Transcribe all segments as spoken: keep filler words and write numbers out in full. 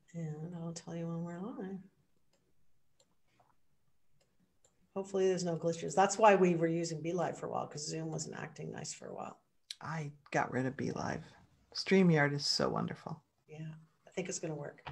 And I'll tell you when we're live. Hopefully there's no glitches. That's why we were using Be Live for a while, because Zoom wasn't acting nice for a while. I got rid of Be Live. StreamYard is so wonderful. Yeah, I think it's going to work.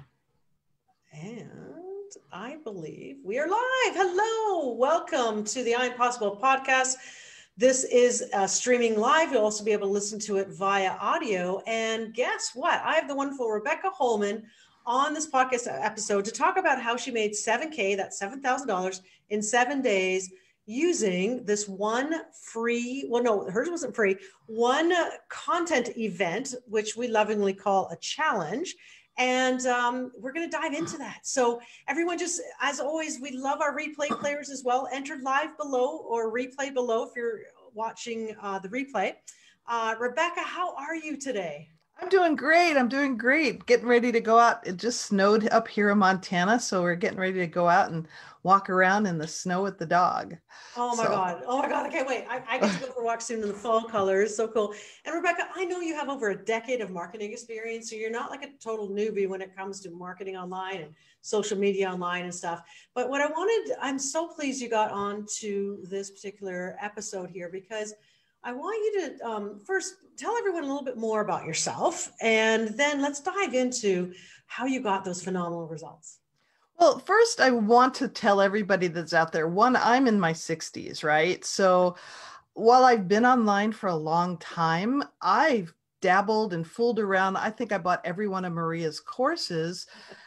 And I believe we are live. Hello. Welcome to the I Am Possible podcast. This is uh, streaming live. You'll also be able to listen to it via audio. And guess what? I have the wonderful Rebecca Holman on this podcast episode to talk about how she made seven K, that's seven thousand dollars in seven days using this one free, well, no, hers wasn't free, one content event, which we lovingly call a challenge. And um, we're going to dive into that. So everyone, just as always, we love our replay players as well. Enter live below or replay below if you're watching uh, the replay. Uh, Rebecca, how are you today? I'm doing great. I'm doing great. Getting ready to go out. It just snowed up here in Montana, so we're getting ready to go out and walk around in the snow with the dog. Oh my So God. Oh my God. I can't wait. I, I get to go for a walk soon in the fall colors. So cool. And Rebecca, I know you have over a decade of marketing experience. So you're not like a total newbie when it comes to marketing online and social media online and stuff. But what I wanted, I'm so pleased you got on to this particular episode here, because I want you to um, first tell everyone a little bit more about yourself, and then let's dive into how you got those phenomenal results. Well, first, I want to tell everybody that's out there, one, I'm in my sixties, right? So while I've been online for a long time, I've dabbled and fooled around. I think I bought every one of Maria's courses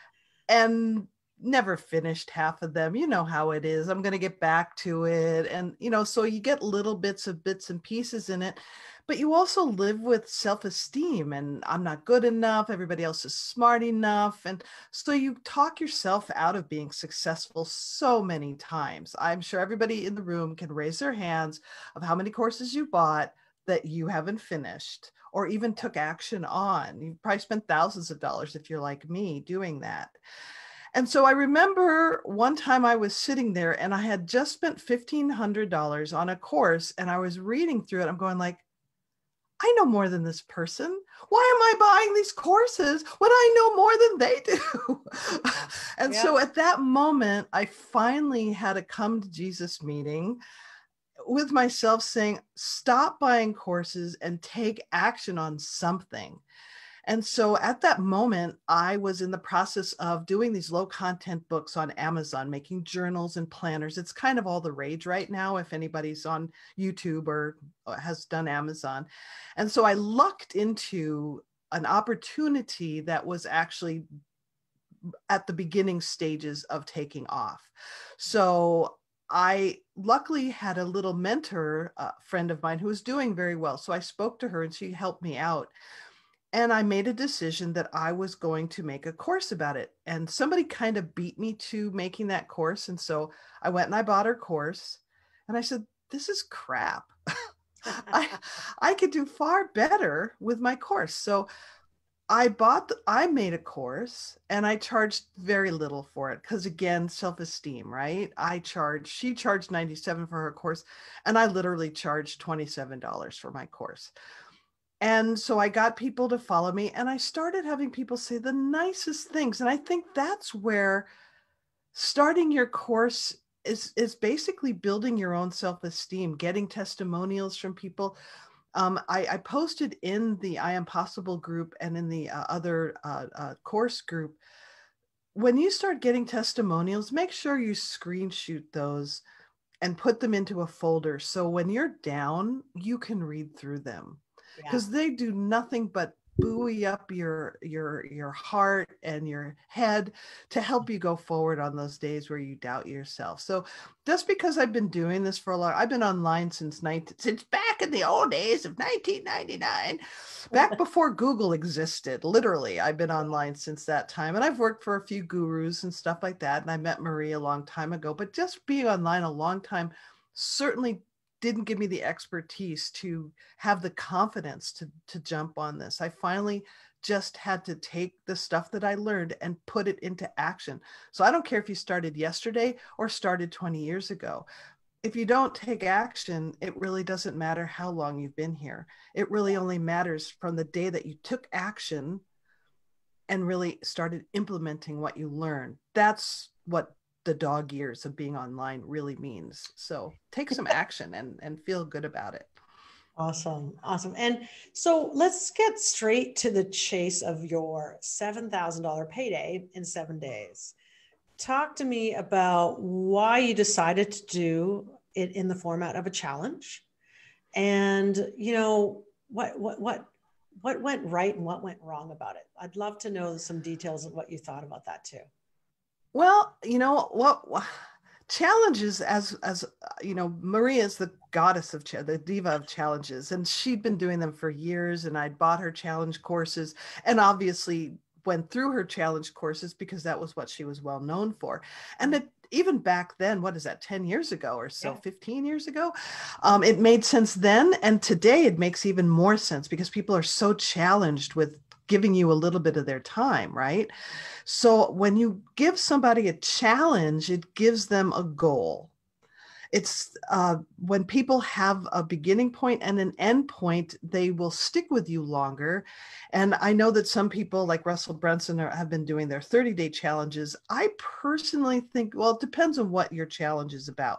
and never finished half of them. You know how it is. I'm going to get back to it. And, you know, so you get little bits of bits and pieces in it. But you also live with self-esteem, and I'm not good enough. Everybody else is smart enough. And so you talk yourself out of being successful so many times. I'm sure everybody in the room can raise their hands of how many courses you bought that you haven't finished or even took action on. You've probably spent thousands of dollars if you're like me doing that. And so I remember one time I was sitting there and I had just spent fifteen hundred dollars on a course, and I was reading through it. I'm going like, I know more than this person. Why am I buying these courses when I know more than they do? And Yeah. so at that moment, I finally had a come to Jesus meeting with myself saying, stop buying courses and take action on something. And so at that moment, I was in the process of doing these low content books on Amazon, making journals and planners. It's kind of all the rage right now, if anybody's on YouTube or has done Amazon. And so I lucked into an opportunity that was actually at the beginning stages of taking off. So I luckily had a little mentor, uh, friend of mine who was doing very well. So I spoke to her and she helped me out. And I made a decision that I was going to make a course about it. And somebody kind of beat me to making that course. And so I went and I bought her course. And I said, this is crap. I, I could do far better with my course. So I bought, the, I made a course and I charged very little for it. Because again, self-esteem, right? I charged, she charged ninety-seven dollars for her course. And I literally charged twenty-seven dollars for my course. And so I got people to follow me and I started having people say the nicest things. And I think that's where starting your course is, is basically building your own self-esteem, getting testimonials from people. Um, I, I posted in the I Am Possible group and in the uh, other uh, uh, course group, when you start getting testimonials, make sure you screenshot those and put them into a folder. So when you're down, you can read through them. Because Yeah. they do nothing but buoy up your your your heart and your head to help you go forward on those days where you doubt yourself. So just because I've been doing this for a long, I've been online since nineteen since back in the old days of nineteen ninety-nine, back before Google existed. Literally, I've been online since that time, and I've worked for a few gurus and stuff like that. And I met Marie a long time ago, but just being online a long time certainly didn't give me the expertise to have the confidence to, to jump on this. I finally just had to take the stuff that I learned and put it into action. So I don't care if you started yesterday or started twenty years ago. If you don't take action, it really doesn't matter how long you've been here. It really only matters from the day that you took action and really started implementing what you learned. That's what the dog years of being online really means. So take some action and, and feel good about it. Awesome. Awesome. And so let's get straight to the chase of your seven thousand dollars payday in seven days. Talk to me about why you decided to do it in the format of a challenge. And, you know, what, what, what, what went right and what went wrong about it? I'd love to know some details of what you thought about that too. Well, you know what, what challenges, as as you know, Maria is the goddess of the diva of challenges, and she'd been doing them for years, and I'd bought her challenge courses and obviously went through her challenge courses because that was what she was well known for. And it, even back then, what is that, ten years ago or so, yeah. fifteen years ago, um, it made sense then. And today it makes even more sense because people are so challenged with giving you a little bit of their time, right? So when you give somebody a challenge, it gives them a goal. It's uh, when people have a beginning point and an end point, they will stick with you longer. And I know that some people like Russell Brunson are, have been doing their thirty day challenges. I personally think, well, it depends on what your challenge is about.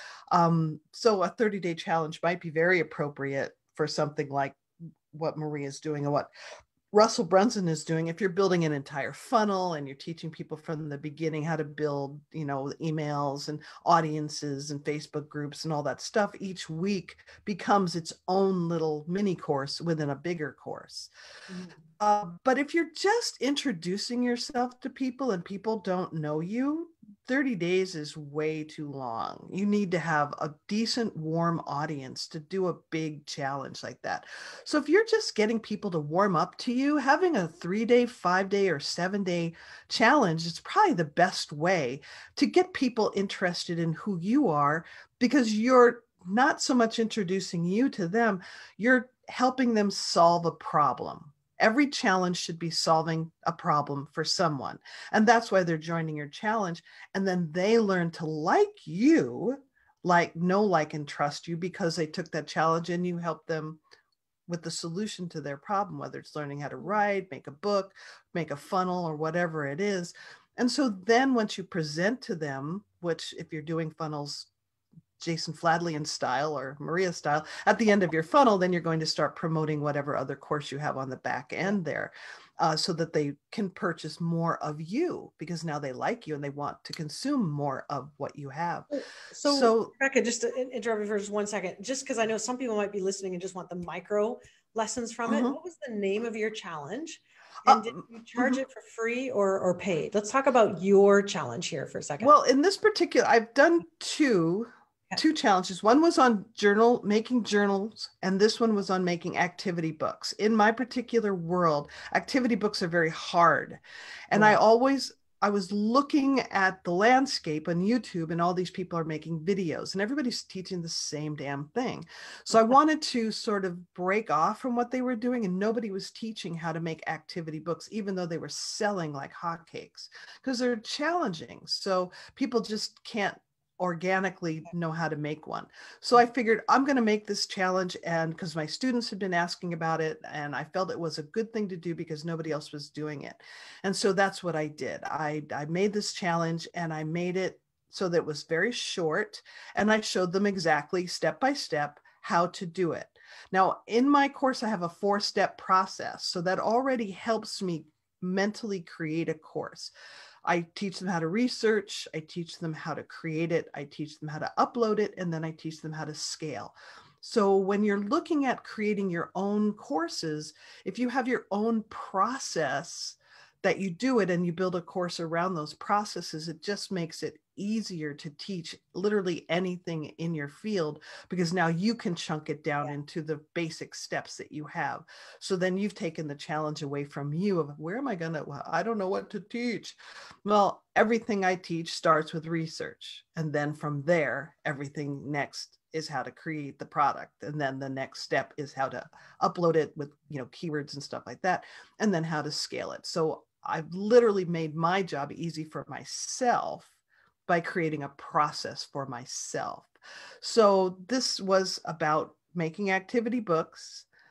Um, so a thirty day challenge might be very appropriate for something like what Maria is doing and what Russell Brunson is doing. If you're building an entire funnel and you're teaching people from the beginning how to build, you know, emails and audiences and Facebook groups and all that stuff, each week becomes its own little mini course within a bigger course. Mm-hmm. Uh, but if you're just introducing yourself to people and people don't know you, thirty days is way too long. You need to have a decent, warm audience to do a big challenge like that. So if you're just getting people to warm up to you, having a three day, five day, or seven day challenge is probably the best way to get people interested in who you are, because you're not so much introducing you to them, you're helping them solve a problem. Every challenge should be solving a problem for someone. And that's why they're joining your challenge. And then they learn to like you, like, know, like, and trust you because they took that challenge and you helped them with the solution to their problem, whether it's learning how to write, make a book, make a funnel, or whatever it is. And so then once you present to them, which if you're doing funnels, Jason Fladley style or Maria style, at the end of your funnel, then you're going to start promoting whatever other course you have on the back end there, uh, so that they can purchase more of you because now they like you and they want to consume more of what you have. So, so Rebecca, just to interrupt you for just one second, just because I know some people might be listening and just want the micro lessons from mm-hmm. it. What was the name of your challenge? And did you charge mm-hmm. it for free or, or paid? Let's talk about your challenge here for a second. Well, in this particular, I've done two Two challenges. One was on journal, making journals, and this one was on making activity books. In my particular world, activity books are very hard. And wow. I always, I was looking at the landscape on YouTube and all these people are making videos and everybody's teaching the same damn thing. So I wanted to sort of break off from what they were doing, and nobody was teaching how to make activity books, even though they were selling like hotcakes, because they're challenging. So people just can't organically know how to make one. So I figured I'm going to make this challenge, and because my students had been asking about it and I felt it was a good thing to do because nobody else was doing it. And so that's what I did. I, I made this challenge and I made it so that it was very short, and I showed them exactly step by step how to do it. Now in my course, I have a four step process. So that already helps me mentally create a course. I teach them how to research, I teach them how to create it, I teach them how to upload it, and then I teach them how to scale. So when you're looking at creating your own courses, if you have your own process that you do it and you build a course around those processes, it just makes it easier to teach literally anything in your field, because now you can chunk it down yeah. into the basic steps that you have. So then you've taken the challenge away from you of where am I going to, well, I don't know what to teach. Well, everything I teach starts with research. And then from there, everything next is how to create the product. And then the next step is how to upload it with, you know, keywords and stuff like that. And then how to scale it. So I've literally made my job easy for myself by creating a process for myself. So this was about making activity books,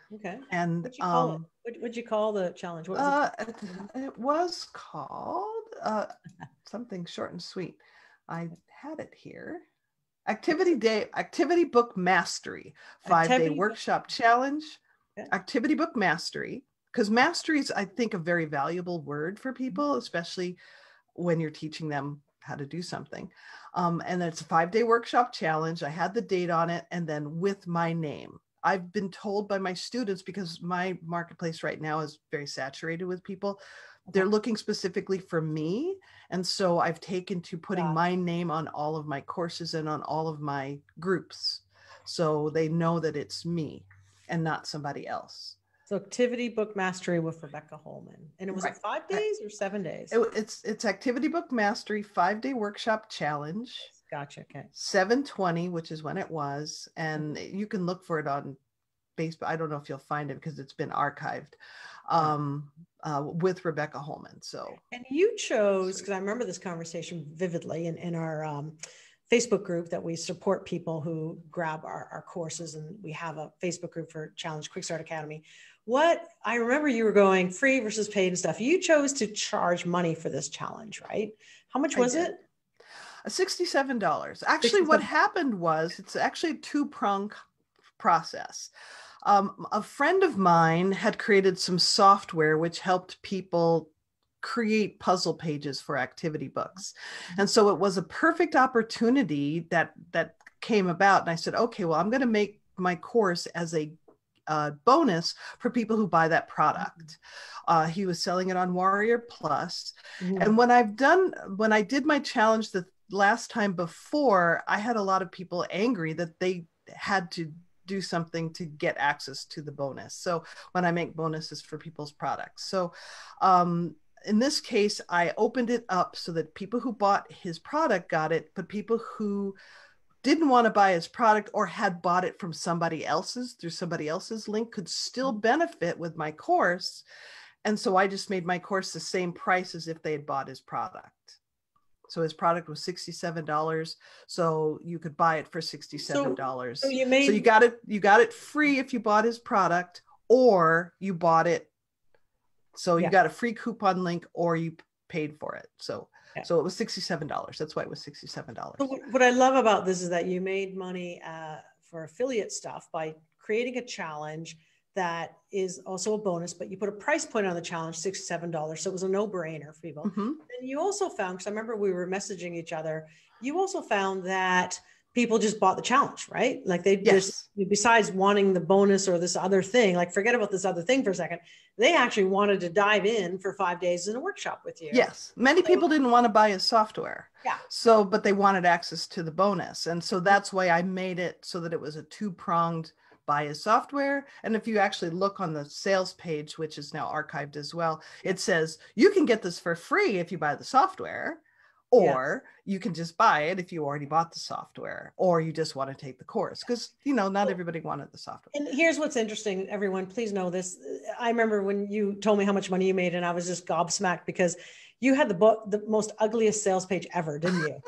Okay. And What'd you call it? um, What would you call the challenge? What was uh, it? it, it was called uh, something short and sweet. I had it here. Activity Day, Activity Book Mastery, five day Activity. workshop challenge. Okay. Activity Book Mastery, because mastery is, I think, a very valuable word for people, especially when you're teaching them how to do something. Um, and it's a five day workshop challenge. I had the date on it, and then with my name. I've been told by my students, because my marketplace right now is very saturated with people, they're Okay. looking specifically for me. And so I've taken to putting Got my name on all of my courses and on all of my groups. So they know that it's me and not somebody else. So Activity Book Mastery with Rebecca Holman. And it was Right. it five I- days or seven days? It, it's it's Activity Book Mastery five day workshop challenge. Gotcha. Okay. seven twenty, which is when it was, and you can look for it on Facebook. I don't know if you'll find it because it's been archived, um, uh, with Rebecca Holman. So, and you chose, because I remember this conversation vividly in, in our um, Facebook group that we support people who grab our, our courses, and we have a Facebook group for Challenge Quick Start Academy. What I remember, you were going free versus paid and stuff. You chose to charge money for this challenge, right? How much was it? sixty-seven dollars. Actually, sixty-seven. what happened was, it's actually a two-prong process. Um, a friend of mine had created some software which helped people create puzzle pages for activity books. And so it was a perfect opportunity that that came about. And I said, okay, well, I'm going to make my course as a uh, bonus for people who buy that product. Uh, he was selling it on Warrior Plus. Mm-hmm. And when I've done, when I did my challenge the last time before, I had a lot of people angry that they had to do something to get access to the bonus. So when I make bonuses for people's products. So um, in this case, I opened it up so that people who bought his product got it, but people who didn't want to buy his product or had bought it from somebody else's through somebody else's link could still benefit with my course. And so I just made my course the same price as if they had bought his product. So his product was sixty-seven dollars. So you could buy it for sixty-seven dollars. So, so you made, so you got it, you got it free if you bought his product, or you bought it. So you yeah. got a free coupon link, or you paid for it. So yeah. so it was sixty-seven dollars. That's why it was sixty-seven dollars. So what I love about this is that you made money uh, for affiliate stuff by creating a challenge that is also a bonus, but you put a price point on the challenge, sixty-seven dollars. So it was a no-brainer for people. Mm-hmm. And you also found, because I remember we were messaging each other, you also found that people just bought the challenge, right? Like they yes. just, besides wanting the bonus or this other thing, like forget about this other thing for a second, they actually wanted to dive in for five days in a workshop with you. Yes. Many so, people didn't want to buy his software. Yeah. So, but they wanted access to the bonus. And so that's why I made it so that it was a two-pronged buy his software. And if you actually look on the sales page, which is now archived as well, it says you can get this for free if you buy the software, or yeah. you can just buy it if you already bought the software, or you just want to take the course, because, you know, not everybody wanted the software. And here's what's interesting, everyone, please know this. I remember when you told me how much money you made, and I was just gobsmacked because you had the bo- the most ugliest sales page ever, didn't you?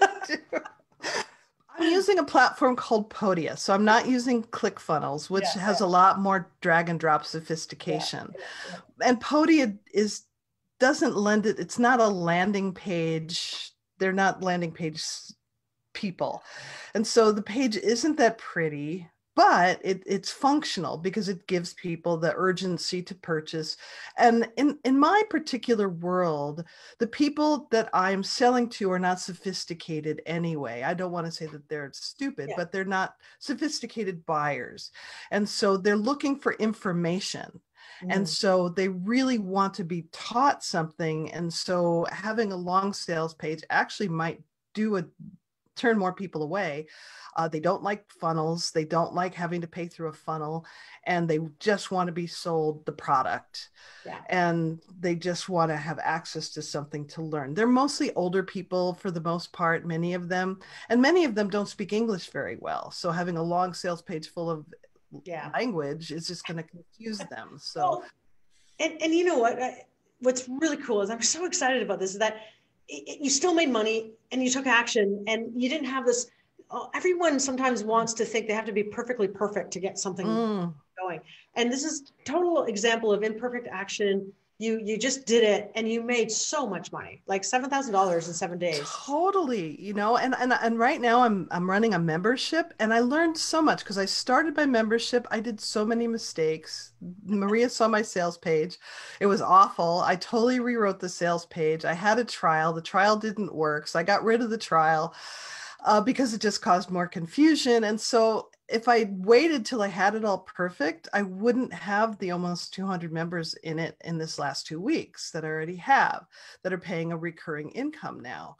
I'm using a platform called Booyaa, so I'm not using ClickFunnels, which yeah, has yeah. a lot more drag and drop sophistication. Yeah, yeah, yeah. And Booyaa is doesn't lend it. It's not a landing page. They're not landing page people, and so the page isn't that pretty. But it, it's functional because it gives people the urgency to purchase. And in, in my particular world, the people that I'm selling to are not sophisticated anyway. I don't want to say that they're stupid, yeah. but they're not sophisticated buyers. And so they're looking for information. Mm. And so they really want to be taught something. And so having a long sales page actually might do a turn more people away. Uh, they don't like funnels. They don't like having to pay through a funnel, and they just want to be sold the product. Yeah. And they just want to have access to something to learn. They're mostly older people for the most part, many of them, and many of them don't speak English very well. So having a long sales page full of yeah. language is just going to confuse them. So, well, and, and you know what, I, what's really cool is I'm so excited about this, is that it, it, you still made money and you took action, and you didn't have this. Oh, everyone sometimes wants to think they have to be perfectly perfect to get something mm. going. And this is total example of imperfect action. You you just did it and you made so much money, like seven thousand dollars in seven days. Totally, you know, and and and right now I'm I'm running a membership and I learned so much because I started my membership. I did so many mistakes. Maria saw my sales page. It was awful. I totally rewrote the sales page. I had a trial. The trial didn't work, so I got rid of the trial uh, because it just caused more confusion. And so if I waited till I had it all perfect, I wouldn't have the almost two hundred members in it in this last two weeks that I already have that are paying a recurring income now.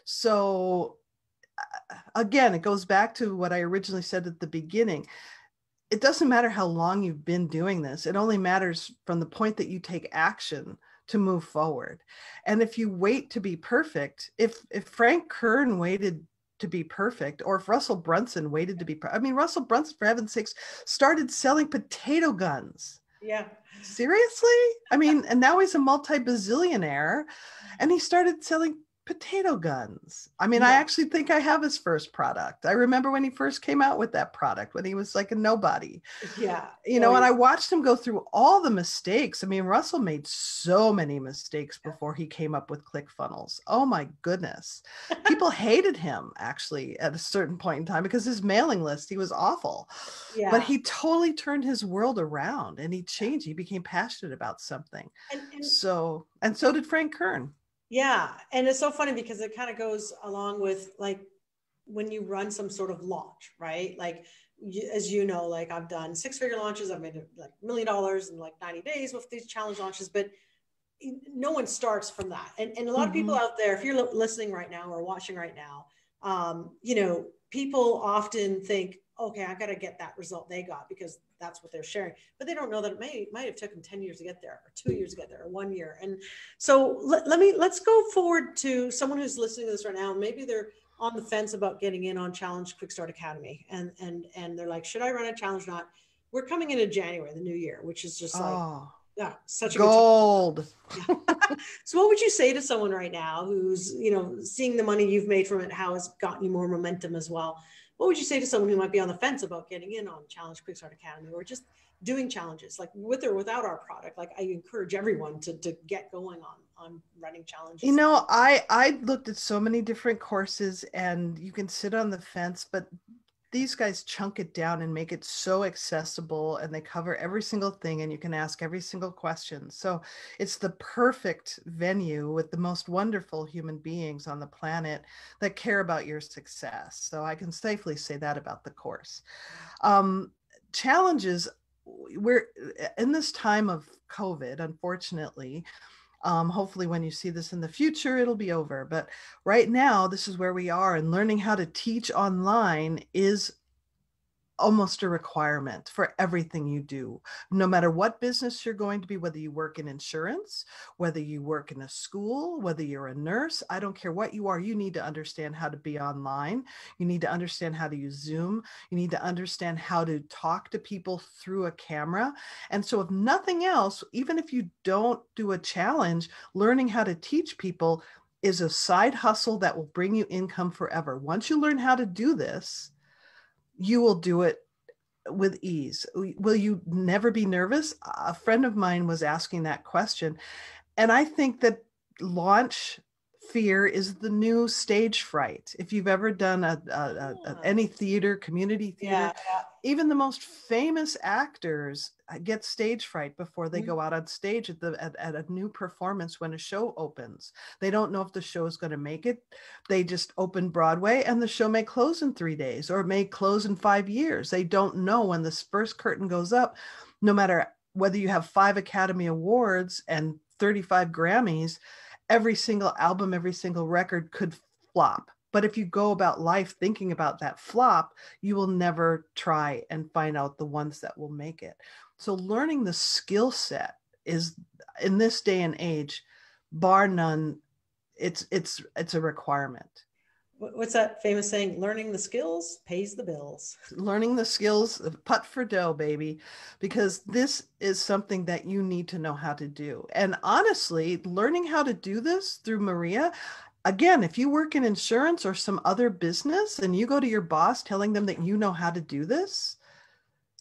So again, it goes back to what I originally said at the beginning. It doesn't matter how long you've been doing this. It only matters from the point that you take action to move forward. And if you wait to be perfect, if if Frank Kern waited to be perfect, or if Russell Brunson waited to be perfect. I mean, Russell Brunson, for heaven's sakes, started selling potato guns. Yeah. Seriously? I mean, and now he's a multi-bazillionaire and he started selling potato guns. I mean, yeah. I actually think I have his first product. I remember when he first came out with that product, when he was like a nobody. Yeah. You know, oh, and I watched him go through all the mistakes. I mean, Russell made so many mistakes before he came up with ClickFunnels. Oh my goodness. People hated him actually at a certain point in time because his mailing list, he was awful. Yeah. But he totally turned his world around and he changed. He became passionate about something. And, and so, and so did Frank Kern. Yeah. And it's so funny because it kind of goes along with like when you run some sort of launch, right? Like, as you know, like I've done six figure launches. I've made like a million dollars in like ninety days with these challenge launches, but no one starts from that. And, and a lot mm-hmm. of people out there, if you're listening right now or watching right now, um, you know, people often think, okay, I got to get that result they got because that's what they're sharing. But they don't know that it may might have taken ten years to get there, or two years to get there, or one year. And so let, let me let's go forward to someone who's listening to this right now. Maybe they're on the fence about getting in on Challenge Quick Start Academy, and and and they're like, should I run a challenge or not? We're coming into January, the new year, which is just like oh, yeah, such a gold. Good time. Yeah. So what would you say to someone right now who's, you know, seeing the money you've made from it, how it's gotten you more momentum as well? What would you say to someone who might be on the fence about getting in on Challenge Quick Start Academy, or just doing challenges, like with or without our product? Like I encourage everyone to, to get going on, on running challenges. You know, I, I looked at so many different courses and you can sit on the fence, but these guys chunk it down and make it so accessible, and they cover every single thing and you can ask every single question. So it's the perfect venue with the most wonderful human beings on the planet that care about your success. So I can safely say that about the course. Um, challenges, we're in this time of COVID, unfortunately. Um, hopefully when you see this in the future, it'll be over. But right now, this is where we are, and learning how to teach online is almost a requirement for everything you do, no matter what business you're going to be, whether you work in insurance, whether you work in a school, whether you're a nurse, I don't care what you are, you need to understand how to be online. You need to understand how to use Zoom. You need to understand how to talk to people through a camera. And so if nothing else, even if you don't do a challenge, learning how to teach people is a side hustle that will bring you income forever. Once you learn how to do this, you will do it with ease. Will you never be nervous? A friend of mine was asking that question. And I think that launch fear is the new stage fright. If you've ever done a, a, a, a any theater, community theater, yeah, yeah. even the most famous actors get stage fright before they mm-hmm. go out on stage at the at, at a new performance when a show opens. They don't know if the show is going to make it. They just open Broadway and the show may close in three days or it may close in five years. They don't know when this first curtain goes up, no matter whether you have five Academy Awards and thirty-five Grammys. Every single album, every single record could flop. But if you go about life thinking about that flop, you will never try and find out the ones that will make it. So learning the skill set is, in this day and age, bar none, it's it's it's a requirement. What's that famous saying? Learning the skills pays the bills. Learning the skills, putt for dough, baby, because this is something that you need to know how to do. And honestly, learning how to do this through Maria, again, if you work in insurance or some other business and you go to your boss telling them that you know how to do this,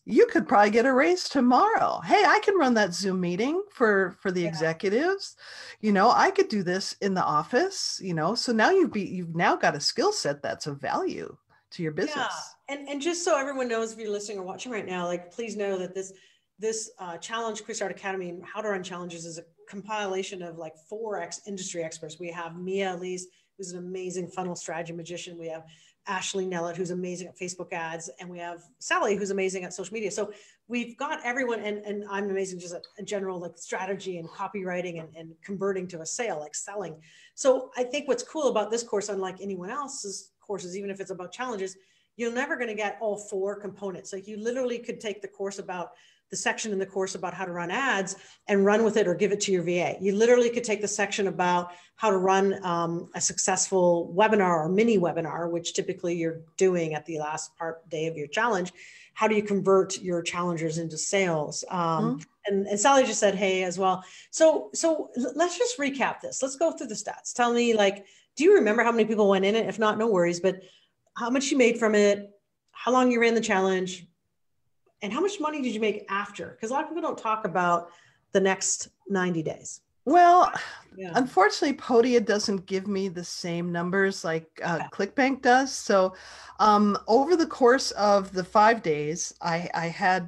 you could probably get a raise tomorrow. Hey, I can run that Zoom meeting for for the Yeah. executives. You know, I could do this in the office, you know. So now you've be you've now got a skill set that's of value to your Yeah. business. And and just so everyone knows, if you're listening or watching right now, like please know that this this uh, challenge Quick Start Academy and How to Run Challenges is a compilation of like four ex industry experts. We have Mia Elise, who's an amazing funnel strategy magician. We have Ashley Nellett, who's amazing at Facebook ads, and we have Sally, who's amazing at social media. So we've got everyone, and, and I'm amazing just at, in general, like strategy and copywriting and, and converting to a sale, like selling. So I think what's cool about this course, unlike anyone else's courses, even if it's about challenges, you're never going to get all four components. Like you literally could take the course about the section in the course about how to run ads and run with it or give it to your V A. You literally could take the section about how to run um, a successful webinar or mini webinar, which typically you're doing at the last part day of your challenge. How do you convert your challengers into sales? Um, mm-hmm. and, and Sally just said, hey, as well. So, so let's just recap this. Let's go through the stats. Tell me, like, do you remember how many people went in it? If not, no worries, but how much you made from it, how long you ran the challenge, and how much money did you make after? Because a lot of people don't talk about the next ninety days. Well, yeah. Unfortunately, Podia doesn't give me the same numbers like uh, okay. ClickBank does. So um, over the course of the five days, I, I had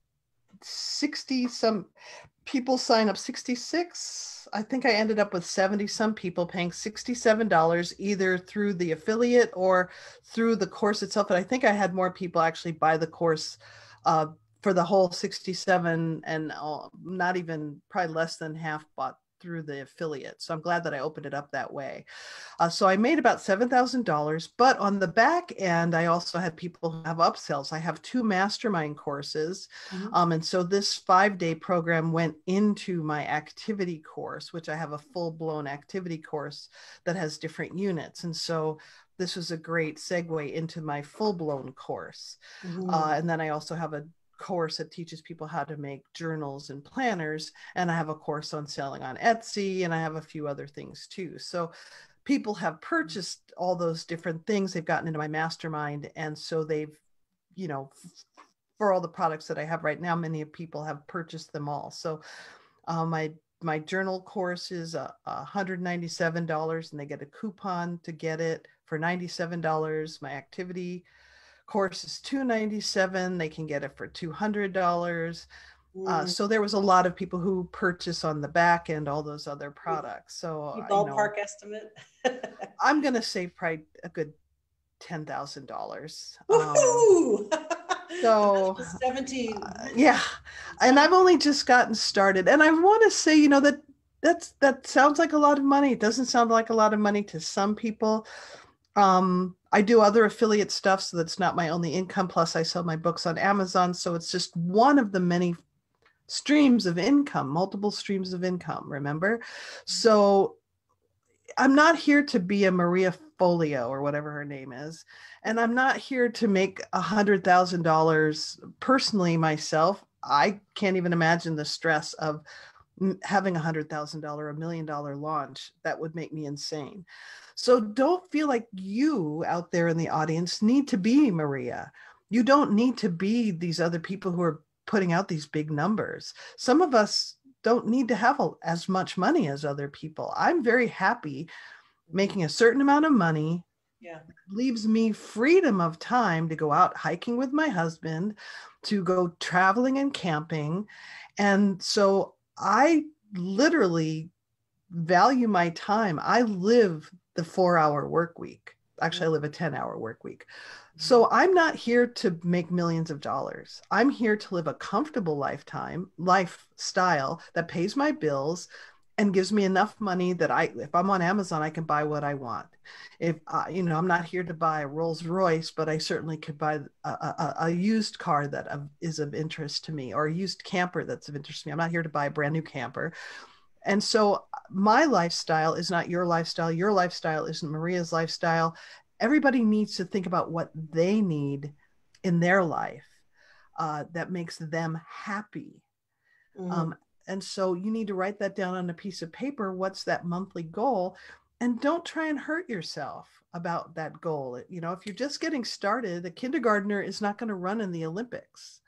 sixty some people sign up, sixty-six. I think I ended up with seventy some people paying sixty-seven dollars either through the affiliate or through the course itself. And I think I had more people actually buy the course uh, for the whole sixty-seven, and uh, not even, probably less than half bought through the affiliate. So I'm glad that I opened it up that way. Uh, so I made about seven thousand dollars, but on the back end, I also had people who have upsells. I have two mastermind courses. Mm-hmm. Um, and so this five day program went into my activity course, which I have a full blown activity course that has different units. And so this was a great segue into my full blown course. Mm-hmm. Uh, and then I also have a course that teaches people how to make journals and planners, and I have a course on selling on Etsy, and I have a few other things too. So people have purchased all those different things. They've gotten into my mastermind, and so they've, you know, for all the products that I have right now, many people have purchased them all. So um, my my journal course is uh, one hundred ninety-seven dollars, and they get a coupon to get it for ninety-seven dollars. My activity course is two hundred ninety-seven dollars. They can get it for two hundred dollars. Mm. Uh, so there was a lot of people who purchase on the back end all those other products. So you ballpark you know, estimate. I'm going to say probably a good ten thousand dollars. Woohoo! Um, so seventeen. Uh, yeah, and I've only just gotten started, and I want to say, you know, that that's that sounds like a lot of money. It doesn't sound like a lot of money to some people. Um, I do other affiliate stuff, so that's not my only income. Plus, I sell my books on Amazon, so it's just one of the many streams of income, multiple streams of income. Remember, so I'm not here to be a Maria Folio or whatever her name is, and I'm not here to make a hundred thousand dollars personally myself. I can't even imagine the stress of having a hundred thousand dollar, a million dollar launch. That would make me insane. So don't feel like you out there in the audience need to be Maria. You don't need to be these other people who are putting out these big numbers. Some of us don't need to have a, as much money as other people. I'm very happy making a certain amount of money. Yeah. Leaves me freedom of time to go out hiking with my husband, to go traveling and camping. And so I literally value my time. I live the four hour work week. Actually, I live a ten hour work week. So I'm not here to make millions of dollars. I'm here to live a comfortable lifetime, lifestyle that pays my bills and gives me enough money that I, if I'm on Amazon, I can buy what I want. If uh, you know, I'm not here to buy a Rolls Royce, but I certainly could buy a, a, a used car that is of interest to me, or a used camper that's of interest to me. I'm not here to buy a brand new camper. And so my lifestyle is not your lifestyle. Your lifestyle isn't Maria's lifestyle. Everybody needs to think about what they need in their life uh, that makes them happy. Mm-hmm. Um, and so you need to write that down on a piece of paper. What's that monthly goal? And don't try and hurt yourself about that goal. You know, if you're just getting started, a kindergartner is not going to run in the Olympics.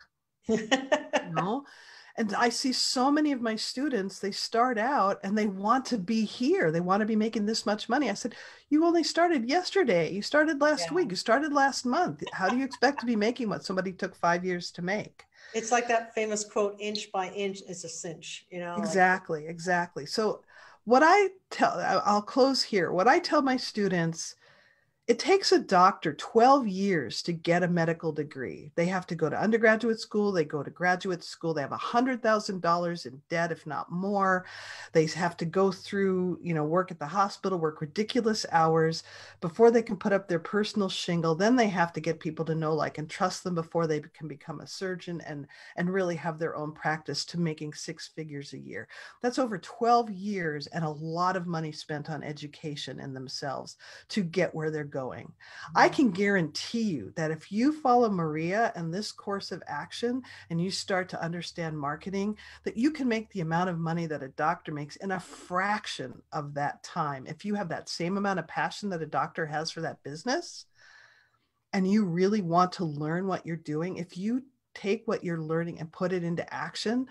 You know? And I see so many of my students, they start out and they want to be here. They want to be making this much money. I said, you only started yesterday. You started last Yeah. week. You started last month. How do you expect to be making what somebody took five years to make? It's like that famous quote, inch by inch is a cinch, you know, like. Exactly, exactly. So what I tell, I'll close here. What I tell my students, it takes a doctor twelve years to get a medical degree. They have to go to undergraduate school, they go to graduate school, they have one hundred thousand dollars in debt, if not more. They have to go through, you know, work at the hospital, work ridiculous hours before they can put up their personal shingle. Then they have to get people to know, like, and trust them before they can become a surgeon and, and really have their own practice to making six figures a year. That's over twelve years and a lot of money spent on education in themselves to get where they're going. I can guarantee you that if you follow Maria and this course of action and you start to understand marketing, that you can make the amount of money that a doctor makes in a fraction of that time. If you have that same amount of passion that a doctor has for that business and you really want to learn what you're doing, if you take what you're learning and put it into action,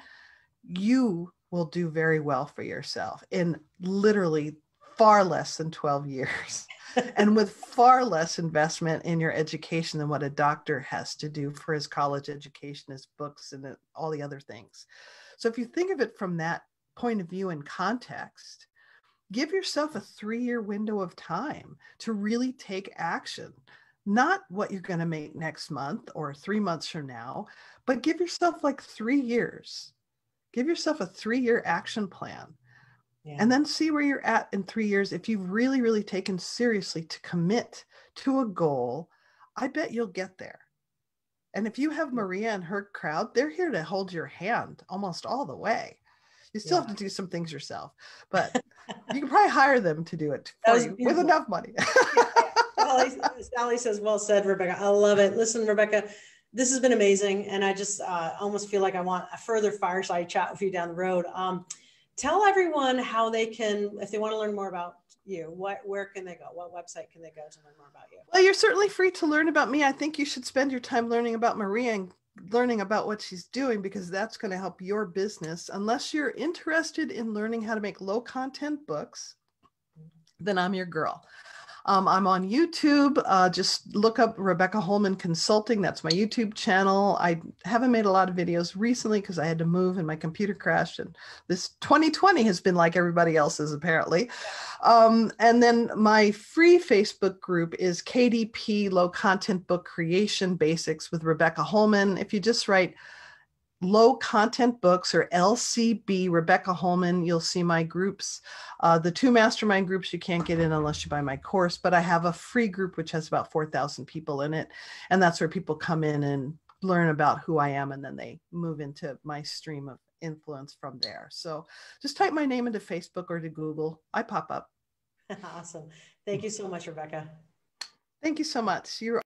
you will do very well for yourself in literally far less than twelve years. And with far less investment in your education than what a doctor has to do for his college education, his books, and all the other things. So if you think of it from that point of view and context, give yourself a three-year window of time to really take action. Not what you're going to make next month or three months from now, but give yourself like three years. Give yourself a three-year action plan. Yeah. And then see where you're at in three years. If you've really, really taken seriously to commit to a goal, I bet you'll get there. And if you have Maria and her crowd, they're here to hold your hand almost all the way. You still yeah. have to do some things yourself, but you can probably hire them to do it for you beautiful. With enough money. yeah, yeah. Sally, Sally says, well said, Rebecca. I love it. Listen, Rebecca, this has been amazing. And I just uh, almost feel like I want a further fireside chat with you down the road. Um, Tell everyone how they can, if they want to learn more about you, what, where can they go? What website can they go to learn more about you? Well, you're certainly free to learn about me. I think you should spend your time learning about Maria and learning about what she's doing, because that's going to help your business. Unless you're interested in learning how to make low content books, then I'm your girl. Um, I'm on YouTube. Uh, just look up Rebecca Holman Consulting. That's my YouTube channel. I haven't made a lot of videos recently because I had to move and my computer crashed. And this twenty twenty has been like everybody else's, apparently. Um, and then my free Facebook group is K D P Low Content Book Creation Basics with Rebecca Holman. If you just write low content books or L C B Rebecca Holman, you'll see my groups. Uh, the two mastermind groups you can't get in unless you buy my course, but I have a free group which has about four thousand people in it, and that's where people come in and learn about who I am, and then they move into my stream of influence from there. So just type my name into Facebook or to Google. I pop up. Awesome. Thank you so much, Rebecca. Thank you so much. You're